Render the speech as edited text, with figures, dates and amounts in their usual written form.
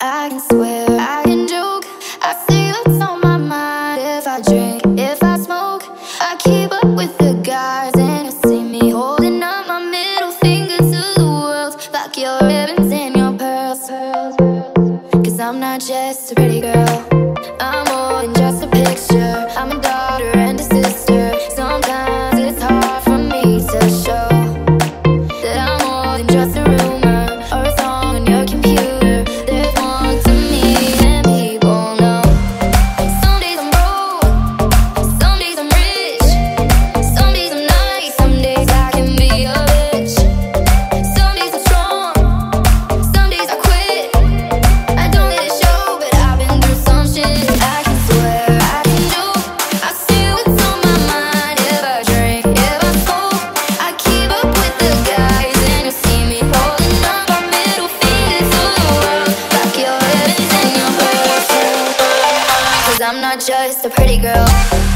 I can swear, I can joke, I say what's on my mind. If I drink, if I smoke, I keep up with the guys. And you see me holding up my middle finger to the world. Fuck your ribbons and your pearls. Cause I'm not just a pretty girl, I'm more than just a picture. I'm a daughter and a sister. Sometimes it's hard for me to show that I'm more than just a rumor or a song on your computer. There's more to me than people know. Some days I'm broke, some days I'm rich, some days I'm nice, some days I can be a bitch. Some days I'm strong, some days I quit. I don't let it show, but I've been through some shit. I can swear, I can joke, I say what's on my mind. If I drink, if I smoke, I keep up with the guys. And you see me holding up our middle finger to the world. Fuck your ribbons and your pearls. Cause I'm not just a pretty girl.